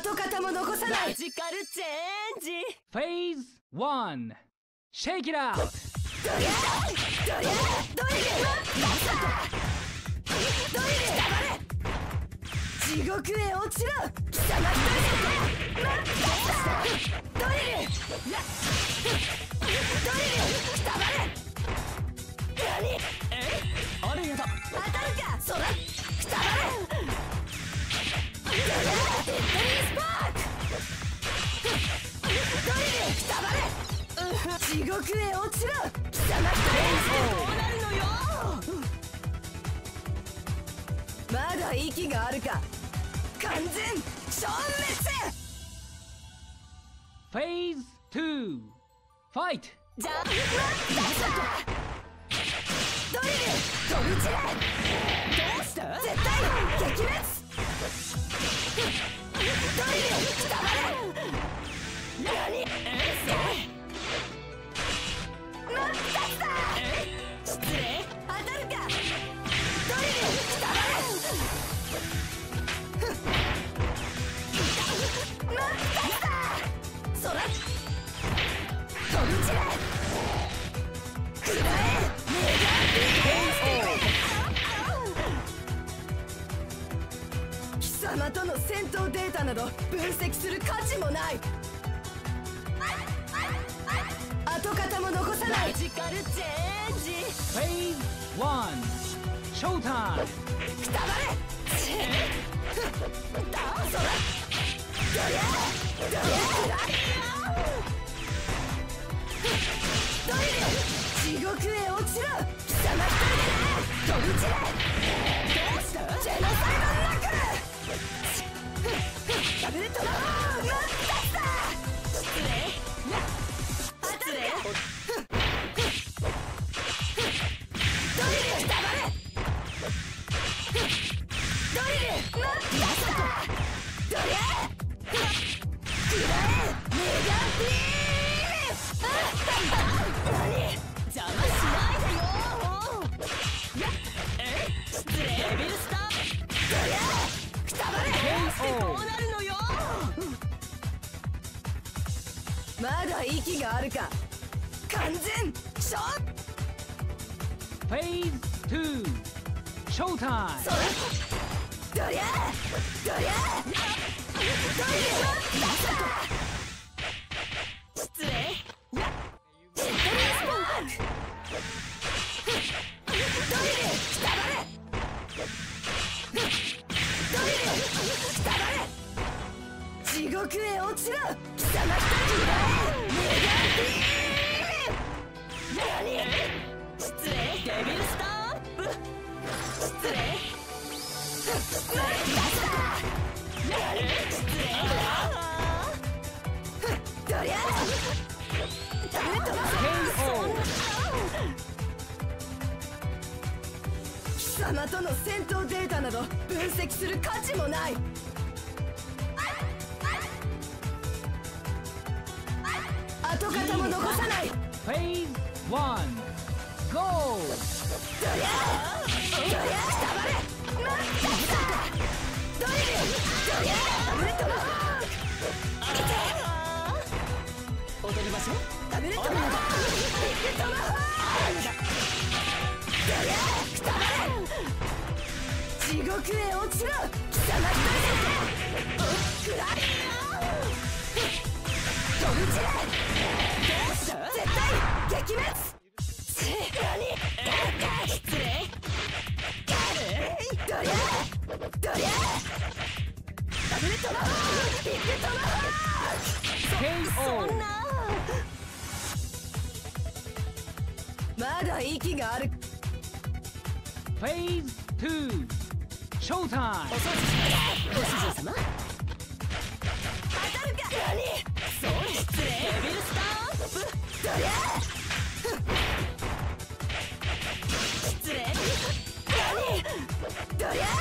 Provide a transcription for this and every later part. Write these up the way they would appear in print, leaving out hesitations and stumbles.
跡形も残さない。 マジカルチェンジ。 フェーズ1 Shake it out。 ドリルドリル地獄へ落ちろ。貴様一人でドリルくたばれ。 あれやだ。 当たるか。そらくたばれ。デッドリースパーク。ドリルくたばれ。地獄へ落ちろ。貴様一人どうなるのよ。 まだ息があるか。完全消滅。 フェーズ2 Fight。 じゃあドリル飛び散れ。 どうした。 絶対撃滅。ドリルくたばれ。何待っただ。 失礼。 当たるか。ドリルくたばれ。待っただ。そら飛び散れ。くらえメガビーム。貴様との戦闘データなど分析する価値もない。跡形も残さない。 マジカルチェンジ。 フェーズ1 Showtime。 くたばれ。そらドリル地獄へ落ちろ。貴様一人で飛び散れ。 どうした。 ジェノサイドナックル。ダブルトマホーク。待っただ。 失礼。 当たるか。ドリルくたばれ。ドリル待っただ。ドリルくらえメガビーム。 邪魔しないでよ。失礼。デビルスター。 ドリルくたばれ。 どうなるのよ。 まだ息があるか。完全勝負。 フェーズ2 Showtime。 そらドリル失礼。 ジェットリースパーク。ドリルくたばれ。ドリルくたばれ。地獄へ落ちろ。貴様一人でメガビーム。 失礼。デビルスタンプ。失礼。失礼。 ドリルダブルトマホーク。貴様との戦闘データなど分析する価値もない。跡形も残さない。 フェーズ1 Go。 ドリルくたばれ。待ったドリルダブルトマホーク。 踊りましょう。 ダブルトマホーク。ビッグトマホーク。ドリルくたばれ。地獄へ落ちろ。貴様一人でくらえ飛び散れ。 どうした。 絶対撃滅。 失礼。 ドリルダブルトマホーク。ビッグトマホーク。 そんな。 まだ息がある。 フェーズ2 Showtime。 お掃除します。ご主人様。 当たるか。 そう失礼。デビルスタンプ。 ドリル失礼。 ドリル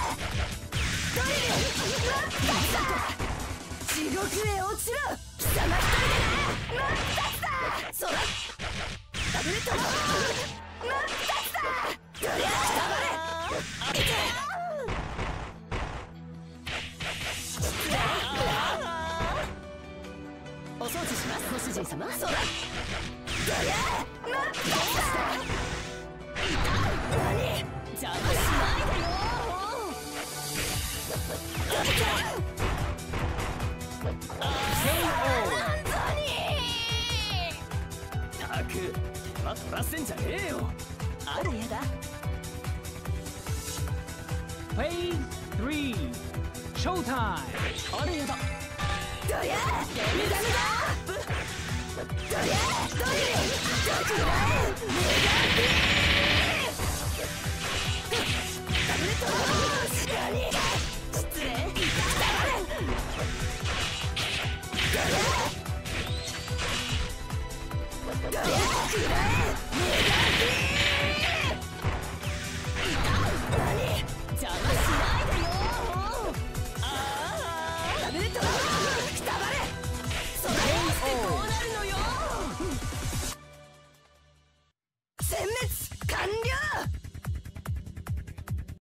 地獄へ落ちろ。貴様一人で待っただ。そらダブルトマホーク。待っただ。ドリルくたばれ。 Phase 3 Showtime! あるよだどやメガメガどやどやどくらえメガビー